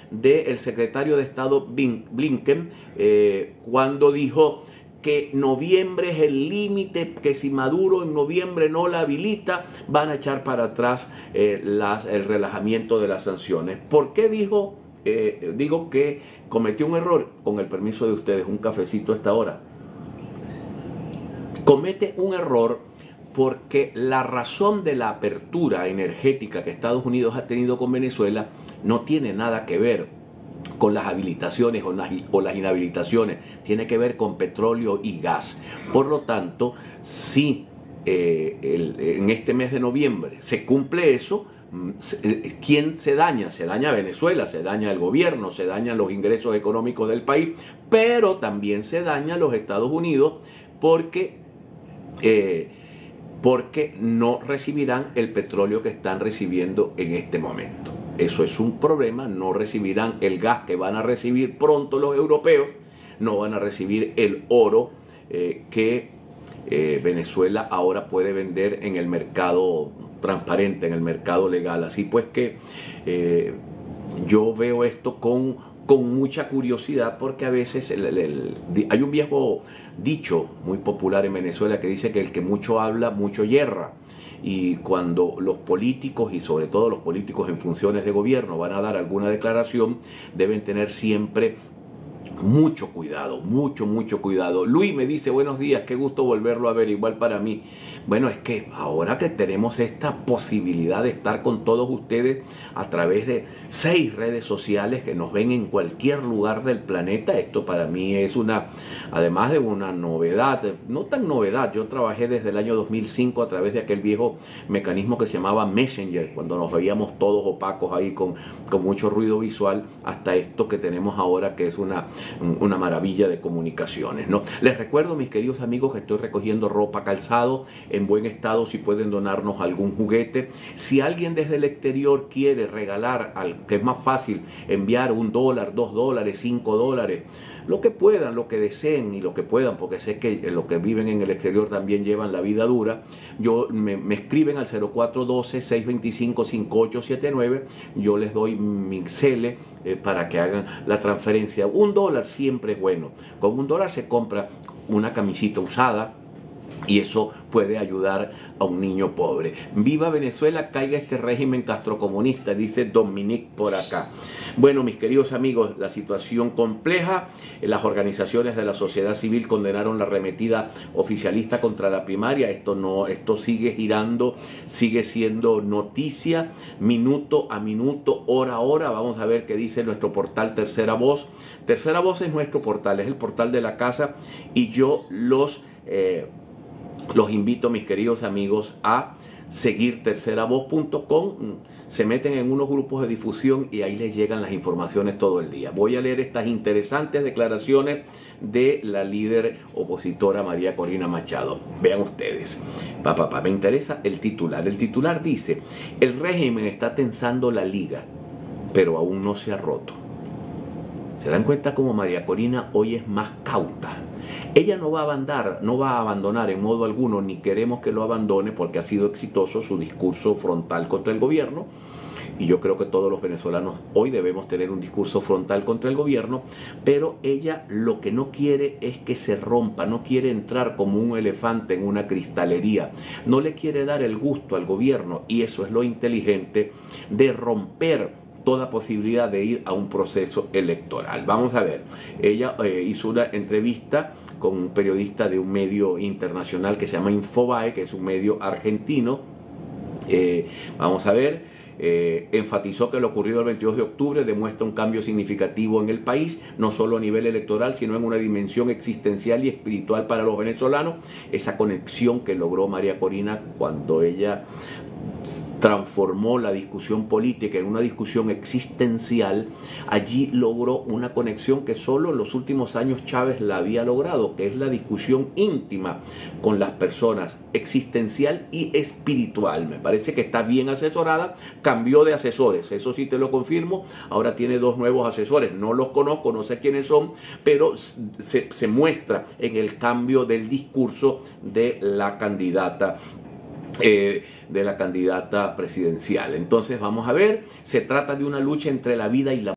del secretario de Estado Blinken cuando dijo que noviembre es el límite, que si Maduro en noviembre no la habilita, van a echar para atrás el relajamiento de las sanciones. ¿Por qué digo que cometió un error? Con el permiso de ustedes, un cafecito a esta hora. Comete un error porque la razón de la apertura energética que Estados Unidos ha tenido con Venezuela no tiene nada que ver con las habilitaciones o las inhabilitaciones, tiene que ver con petróleo y gas. Por lo tanto, si en este mes de noviembre se cumple eso, ¿quién se daña? Se daña Venezuela, se daña el gobierno, se dañan los ingresos económicos del país, pero también se daña los Estados Unidos porque no recibirán el petróleo que están recibiendo en este momento. Eso es un problema, no recibirán el gas que van a recibir pronto los europeos, no van a recibir el oro que Venezuela ahora puede vender en el mercado transparente, en el mercado legal. Así pues que yo veo esto con mucha curiosidad, porque a veces hay un viejo dicho muy popular en Venezuela que dice que el que mucho habla, mucho yerra. Y cuando los políticos, y sobre todo los políticos en funciones de gobierno, van a dar alguna declaración, deben tener siempre mucho cuidado, mucho cuidado. Luis me dice: buenos días, qué gusto volverlo a ver, igual para mí. Bueno, es que ahora que tenemos esta posibilidad de estar con todos ustedes a través de 6 redes sociales que nos ven en cualquier lugar del planeta, esto para mí es además de una novedad, no tan novedad. Yo trabajé desde el año 2005 a través de aquel viejo mecanismo que se llamaba Messenger, cuando nos veíamos todos opacos ahí con mucho ruido visual, hasta esto que tenemos ahora, que es una maravilla de comunicaciones, ¿no? Les recuerdo, mis queridos amigos, que estoy recogiendo ropa, calzado en buen estado. Si pueden donarnos algún juguete, si alguien desde el exterior quiere regalar, que es más fácil enviar $1, $2, $5, lo que puedan, lo que deseen y lo que puedan, porque sé que los que viven en el exterior también llevan la vida dura. Me escriben al 0412-625-5879, yo les doy mi cele para que hagan la transferencia. $1 siempre es bueno. Con $1 se compra una camisita usada, y eso puede ayudar a un niño pobre. Viva Venezuela, caiga este régimen castrocomunista, dice Dominique por acá. Bueno, mis queridos amigos, la situación compleja. Las organizaciones de la sociedad civil condenaron la arremetida oficialista contra la primaria. Esto sigue girando, sigue siendo noticia minuto a minuto, hora a hora. Vamos a ver qué dice nuestro portal Tercera Voz. Tercera Voz es nuestro portal, es el portal de la casa, y yo los invito, mis queridos amigos, a seguir terceravoz.com. Se meten en unos grupos de difusión y ahí les llegan las informaciones todo el día. Voy a leer estas interesantes declaraciones de la líder opositora María Corina Machado. Vean ustedes. Me interesa el titular. El titular dice: el régimen está tensando la liga, pero aún no se ha roto. ¿Se dan cuenta cómo María Corina hoy es más cauta? Ella no va a abandonar en modo alguno, ni queremos que lo abandone, porque ha sido exitoso su discurso frontal contra el gobierno. Y yo creo que todos los venezolanos hoy debemos tener un discurso frontal contra el gobierno, pero ella lo que no quiere es que se rompa, no quiere entrar como un elefante en una cristalería, no le quiere dar el gusto al gobierno, y eso es lo inteligente de romper toda posibilidad de ir a un proceso electoral. Vamos a ver, ella hizo una entrevista con un periodista de un medio internacional que se llama Infobae, que es un medio argentino. Vamos a ver. Enfatizó que lo ocurrido el 22 de octubre demuestra un cambio significativo en el país, no solo a nivel electoral, sino en una dimensión existencial y espiritual para los venezolanos. Esa conexión que logró María Corina cuando ella transformó la discusión política en una discusión existencial, allí logró una conexión que solo en los últimos años Chávez la había logrado, que es la discusión íntima con las personas, existencial y espiritual. Me parece que está bien asesorada, cambió de asesores, eso sí te lo confirmo, ahora tiene 2 nuevos asesores, no los conozco, no sé quiénes son, pero se muestra en el cambio del discurso de la candidata presidencial. Entonces vamos a ver, se trata de una lucha entre la vida y la